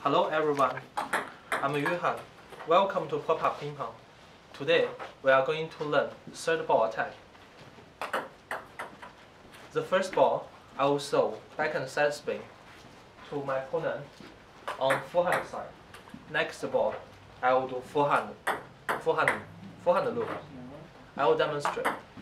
Hello everyone, I'm Johan. Welcome to Pop Up Ping Pong. Today we are going to learn third ball attack. The first ball, I will throw backhand side spin to my opponent on forehand side. Next ball, I will do forehand loop. I will demonstrate.